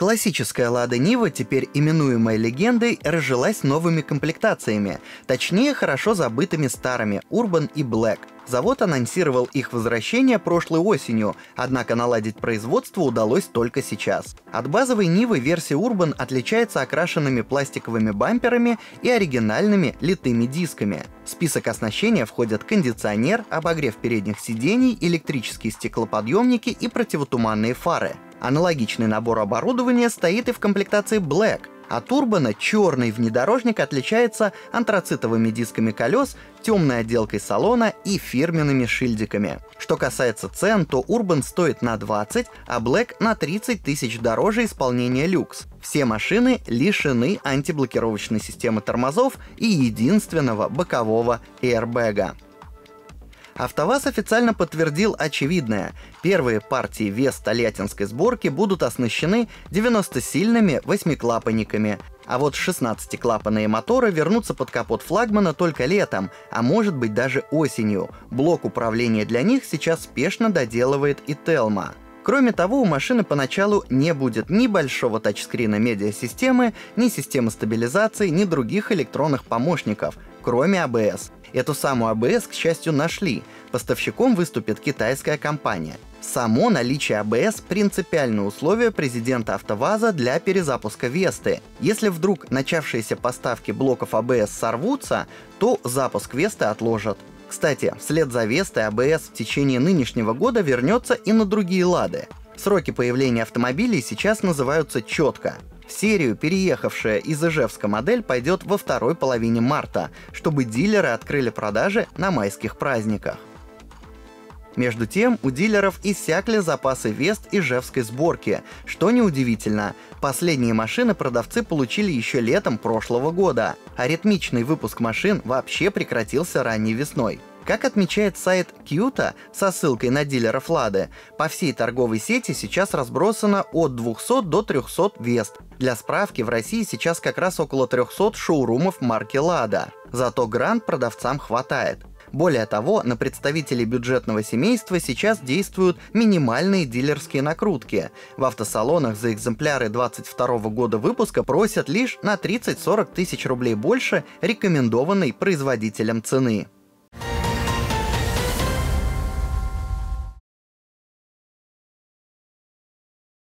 Классическая Лада Нива, теперь именуемая легендой, разжилась новыми комплектациями, точнее, хорошо забытыми старыми Urban и Black. Завод анонсировал их возвращение прошлой осенью, однако наладить производство удалось только сейчас. От базовой Нивы версия Urban отличается окрашенными пластиковыми бамперами и оригинальными литыми дисками. В список оснащения входят кондиционер, обогрев передних сидений, электрические стеклоподъемники и противотуманные фары. Аналогичный набор оборудования стоит и в комплектации Black. От Урбана черный внедорожник отличается антрацитовыми дисками колес, темной отделкой салона и фирменными шильдиками. Что касается цен, то Urban стоит на 20, а Black на 30 тысяч дороже исполнения люкс. Все машины лишены антиблокировочной системы тормозов и единственного бокового эйрбэга. АвтоВАЗ официально подтвердил очевидное. Первые партии Вест тольяттинской сборки будут оснащены 90-сильными восьмиклапанниками, а вот 16-клапанные моторы вернутся под капот флагмана только летом, а может быть даже осенью. Блок управления для них сейчас спешно доделывает и Телма. Кроме того, у машины поначалу не будет ни большого тачскрина медиасистемы, ни системы стабилизации, ни других электронных помощников, кроме ABS. Эту самую ABS, к счастью, нашли. Поставщиком выступит китайская компания. Само наличие ABS – принципиальное условие президента АвтоВАЗа для перезапуска Весты. Если вдруг начавшиеся поставки блоков ABS сорвутся, то запуск Весты отложат. Кстати, вслед за Вестой ABS в течение нынешнего года вернется и на другие Лады. Сроки появления автомобилей сейчас называются четко. В серию переехавшая из Ижевска модель пойдет во второй половине марта, чтобы дилеры открыли продажи на майских праздниках. Между тем, у дилеров иссякли запасы Вест ижевской сборки, что неудивительно. Последние машины продавцы получили еще летом прошлого года, а ритмичный выпуск машин вообще прекратился ранней весной. Как отмечает сайт Кьюта со ссылкой на дилеров Лады, по всей торговой сети сейчас разбросано от 200 до 300 Вест. Для справки, в России сейчас как раз около 300 шоурумов марки Лада. Зато Гранд продавцам хватает. Более того, на представителей бюджетного семейства сейчас действуют минимальные дилерские накрутки. В автосалонах за экземпляры 2022 года выпуска просят лишь на 30-40 тысяч рублей больше рекомендованной производителем цены.